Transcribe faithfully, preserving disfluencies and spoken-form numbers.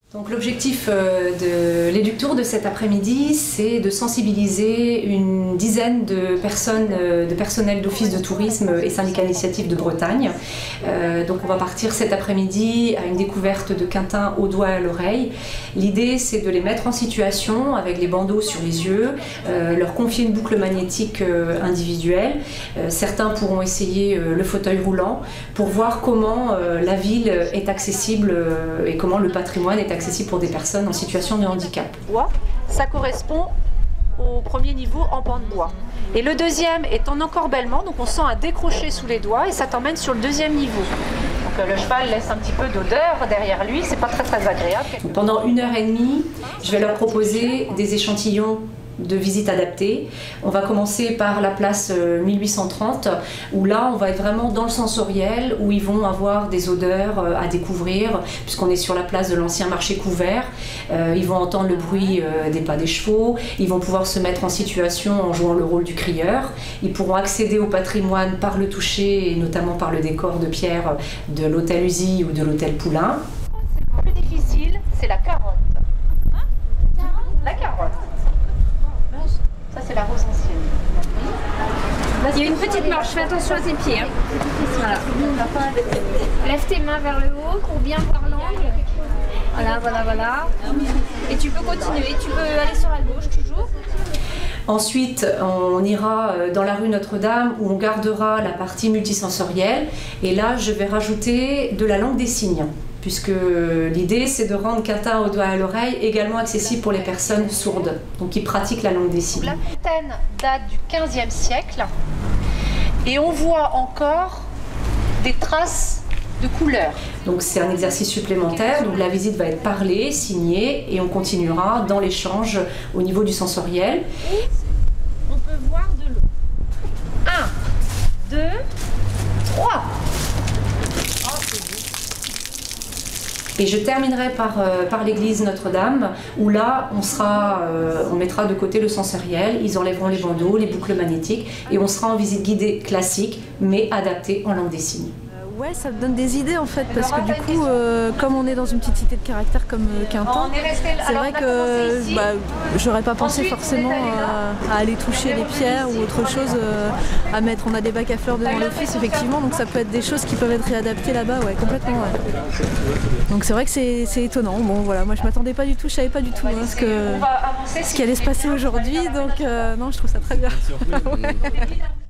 Donc l'objectif de l'Éductour de cet après-midi, c'est de sensibiliser une dizaine de personnes, de personnel d'office de tourisme et syndicat d'initiative de Bretagne. Euh, donc on va partir cet après-midi à une découverte de quintins au doigt et à l'oreille. L'idée, c'est de les mettre en situation avec les bandeaux sur les yeux, euh, leur confier une boucle magnétique euh, individuelle. Euh, certains pourront essayer euh, le fauteuil roulant pour voir comment euh, la ville est accessible euh, et comment le patrimoine est accessible accessible pour des personnes en situation de handicap. Ça correspond au premier niveau en banc de bois. Et le deuxième est en encorbellement, donc on sent un décroché sous les doigts et ça t'emmène sur le deuxième niveau. Donc le cheval laisse un petit peu d'odeur derrière lui, c'est pas très très agréable. Donc, pendant une heure et demie, je vais leur proposer des échantillons de visites adaptées. On va commencer par la place mille huit cent trente où là on va être vraiment dans le sensoriel, où ils vont avoir des odeurs à découvrir puisqu'on est sur la place de l'ancien marché couvert. Euh, ils vont entendre le bruit euh, des pas des chevaux, ils vont pouvoir se mettre en situation en jouant le rôle du crieur. Ils pourront accéder au patrimoine par le toucher et notamment par le décor de pierre de l'hôtel Uzy ou de l'hôtel Poulain. C'est plus difficile, c'est la carotte. La carotte. Ça, c'est la rose ancienne. Il y a une petite marche, fais attention à tes pieds. Hein. Voilà. Lève tes mains vers le haut pour bien voir l'angle. Voilà, voilà, voilà. Et tu peux continuer, tu peux aller sur la gauche toujours. Ensuite, on ira dans la rue Notre-Dame où on gardera la partie multisensorielle. Et là, je vais rajouter de la langue des signes, puisque l'idée c'est de rendre quintin au doigt et à l'oreille également accessible pour les personnes sourdes, donc qui pratiquent la langue des signes. La fontaine date du quinzième siècle et on voit encore des traces de couleurs. Donc c'est un exercice supplémentaire, donc la visite va être parlée, signée et on continuera dans l'échange au niveau du sensoriel. On peut voir de l'eau. un, deux, trois. Et je terminerai par, euh, par l'église Notre-Dame, où là, on, sera, euh, on mettra de côté le sensoriel, ils enlèveront les bandeaux, les boucles magnétiques, et on sera en visite guidée classique, mais adaptée en langue des signes. Ouais, ça me donne des idées en fait, parce que du coup, euh, comme on est dans une petite cité de caractère comme euh, Quintin, c'est vrai que bah, j'aurais pas pensé forcément à, à aller toucher les pierres ou autre chose euh, à mettre. On a des bacs à fleurs devant l'office effectivement, donc ça peut être des choses qui peuvent être réadaptées là-bas, ouais, complètement. Ouais. Donc c'est vrai que c'est étonnant. Bon voilà, moi je m'attendais pas du tout, je savais pas du tout hein, ce, que, ce qui allait se passer aujourd'hui, donc euh, non, je trouve ça très bien.